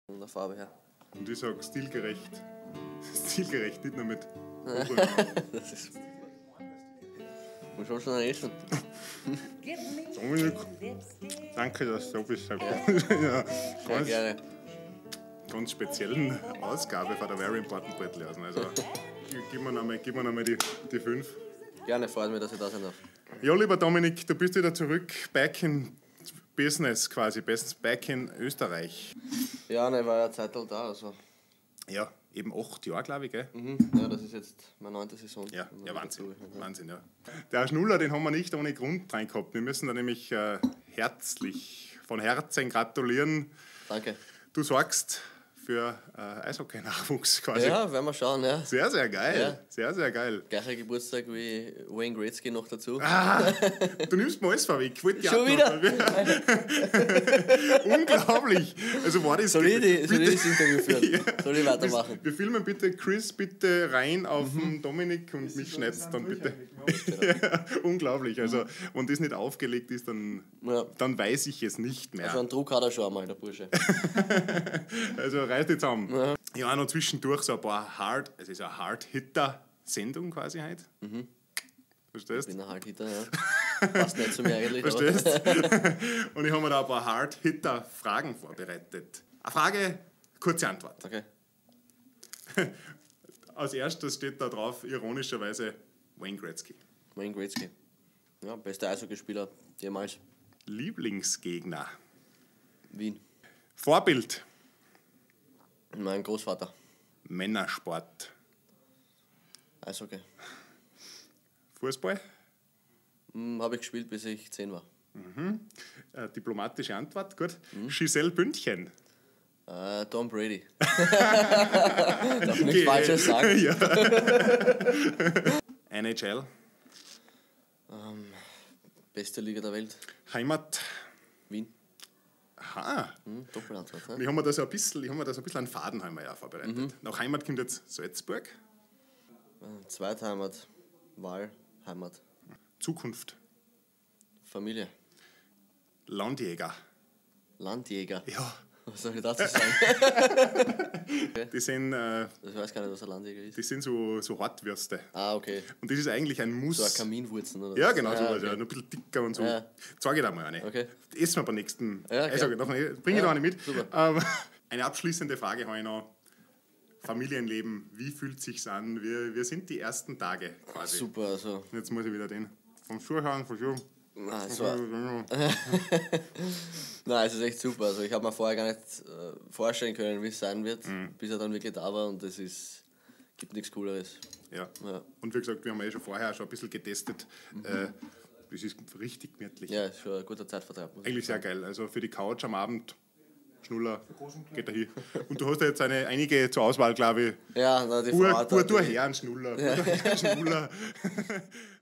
Von der Farbe her. Und ich sage stilgerecht. Stilgerecht, nicht nur mit. Das ist. Muss schon essen. Dominik, danke, dass du da bist. Ja, Sehr gerne. ganz speziellen Ausgabe von der Very Important Brettlesen. Also, gib mir nochmal die 5. Gerne, freut mich, dass ich da sein darf. Ja, lieber Dominik, du bist wieder zurück, back in Business quasi, back in Österreich. Ja, ne, war ja Zeit da, also. Ja, eben 8 Jahre, glaube ich, gell? Ja, das ist jetzt meine 9. Saison. Ja, Wahnsinn. Wahnsinn, ja. Der Schnuller, den haben wir nicht ohne Grund rein gehabt. Wir müssen da nämlich herzlich, von Herzen gratulieren. Danke. Du sorgst für Eishockey-Nachwuchs quasi. Ja, werden wir schauen, ja. Sehr, sehr geil. Ja. Sehr, sehr geil. Gleicher Geburtstag wie Wayne Gretzky noch dazu. Du nimmst mir alles vorweg. Schon wieder? Unglaublich. Also war das... Soll ich das Interview führen? Ja. Soll ich weitermachen? Wir filmen bitte Chris bitte rein auf den Dominik und mich schneid's dann bitte. Ja, unglaublich. Also, wenn das nicht aufgelegt ist, dann weiß ich es nicht mehr. Also einen Druck hat er schon einmal, der Bursche. Also reißt jetzt zusammen. Ja, noch zwischendurch so ein paar es ist eine Hard-Hitter-Sendung quasi heute. Verstehst? Ich bin ein Hard-Hitter, ja. Passt nicht zu mir eigentlich. Verstehst? Und ich habe mir da ein paar Hard-Hitter-Fragen vorbereitet. Eine Frage, kurze Antwort. Okay. Als erstes steht da drauf, ironischerweise, Wayne Gretzky. Wayne Gretzky. Ja, bester Eishockeyspieler jemals. Lieblingsgegner. Wien. Vorbild. Mein Großvater. Männersport. Eishockey. Fußball. Habe ich gespielt, bis ich 10 war. Diplomatische Antwort, gut. Giselle Bündchen. Tom Brady. Darf nichts Falsches sagen. Ja. NHL. Beste Liga der Welt. Heimat. Wien. Aha. Doppelantwort. Ich habe mir da so ein bisschen einen Faden vorbereitet. Nach Heimat kommt jetzt Salzburg. Zweitheimat. Wahlheimat. Zukunft. Familie. Landjäger. Landjäger. Ja. Was soll ich dazu sagen? Die sind, Ich weiß gar nicht, was ein Landjäger ist. die sind so Hartwürste. Ah, okay. Und das ist eigentlich ein Muss. So ein Kaminwurzen, oder? Ja, genau, was? sowas. Okay. Ja, noch ein bisschen dicker und so. Ja. Zeige ich da mal eine. Okay. Essen wir beim nächsten. Ja, Also, bringe ich da eine mit. Super. Eine abschließende Frage habe ich noch. Familienleben, wie fühlt sich's an? Wir sind die ersten Tage quasi. Super, also. Jetzt muss ich wieder den vom Schuhhauen, vom Schuh. Nein, es ist echt super. Also ich habe mir vorher gar nicht vorstellen können, wie es sein wird, bis er dann wirklich da war, und gibt nichts Cooleres. Ja. Ja. Und wie gesagt, wir haben schon vorher ein bisschen getestet. Das ist richtig gemütlich. Ja, ist schon ein guter Zeitvertreib. Eigentlich sehr geil. Also für die Couch am Abend, Schnuller, geht da hin. Und du hast ja jetzt einige zur Auswahl, glaube ich. Ja, na, die Frau hat Gut, du Herren Schnuller.